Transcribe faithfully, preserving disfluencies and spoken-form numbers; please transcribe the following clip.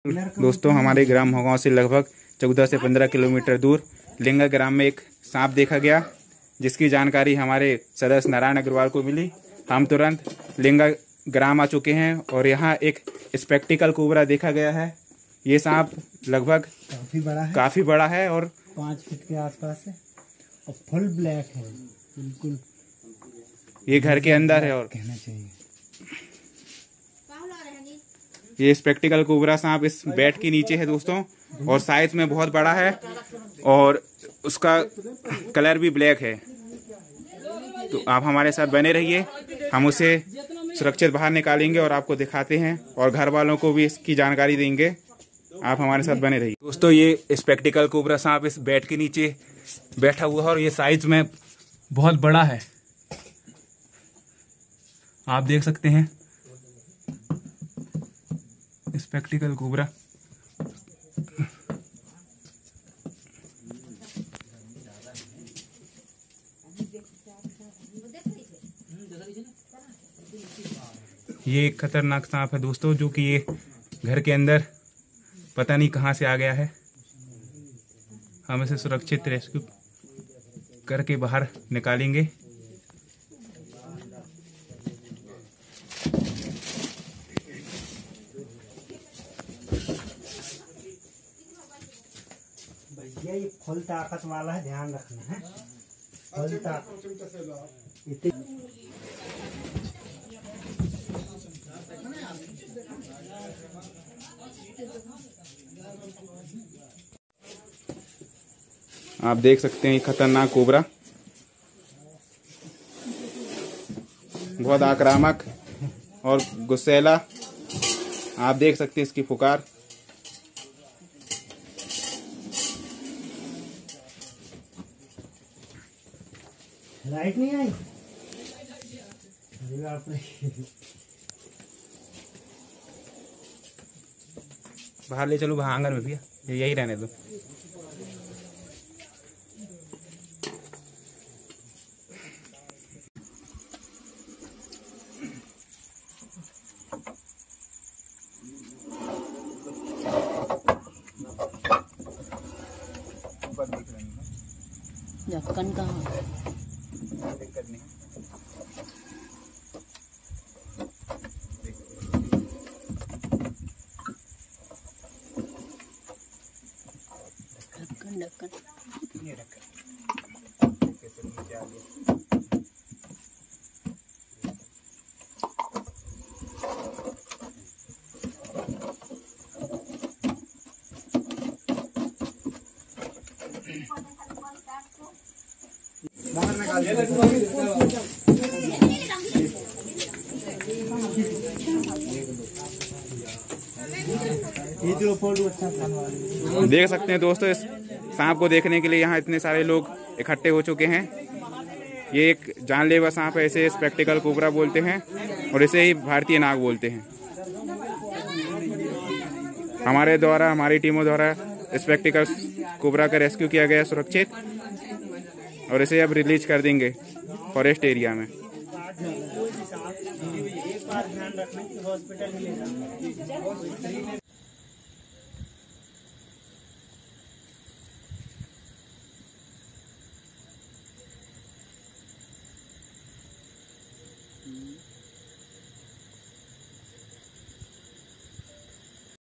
दोस्तों, हमारे ग्राम होगांव से लगभग चौदह से पंद्रह किलोमीटर दूर लिंगा ग्राम में एक सांप देखा गया, जिसकी जानकारी हमारे सदस्य नारायण अग्रवाल को मिली। हम तुरंत लिंगा ग्राम आ चुके हैं और यहाँ एक स्पेक्टिकल कोबरा देखा गया है। ये सांप लगभग काफी बड़ा है काफी बड़ा है और पाँच फीट के आसपास है और फुल ब्लैक है, बिल्कुल ये घर के अंदर है। और कहना चाहिए ये स्पेक्टिकल कोबरा सांप इस बेड के नीचे है दोस्तों, और साइज में बहुत बड़ा है और उसका कलर भी ब्लैक है। तो आप हमारे साथ बने रहिए, हम उसे सुरक्षित बाहर निकालेंगे और आपको दिखाते हैं और घर वालों को भी इसकी जानकारी देंगे। आप हमारे साथ बने रहिए। दोस्तों, ये स्पेक्टिकल कोबरा सांप इस बेड के नीचे बैठा हुआ है और ये साइज में बहुत बड़ा है, आप देख सकते हैं। स्पेक्टिकल कोबरा ये एक खतरनाक सांप है दोस्तों, जो कि ये घर के अंदर पता नहीं कहां से आ गया है। हम इसे सुरक्षित रेस्क्यू करके बाहर निकालेंगे। भैया ये फुल ताकत वाला है, ध्यान रखना है। फुल ताकत आप देख सकते हैं, खतरनाक कोबरा बहुत आक्रामक और गुस्सैला। आप देख सकते हैं इसकी पुकार। लाइट नहीं आई। अरे बाप रे, बाहर ले चलो, बाहर आंगन में भैया, यही रहने दो। ढक्कन कहाँ है? दिक्कत नहीं। ढक्कन ढक्कन ये ढक्कन कैसे नीचे आ गया। बाहर निकाल ये जो फोटो अच्छा था। देख सकते हैं दोस्तों, इस सांप को देखने के लिए यहाँ इतने सारे लोग इकट्ठे हो चुके हैं। ये एक जानलेवा सांप है, इसे स्पेक्टिकल कोबरा बोलते हैं और इसे ही भारतीय नाग बोलते हैं। हमारे द्वारा हमारी टीमों द्वारा स्पेक्टिकल कोबरा का रेस्क्यू किया गया सुरक्षित, और इसे अब रिलीज कर देंगे फॉरेस्ट एरिया में। एक बात ध्यान रखना कि हॉस्पिटल में ले जाना।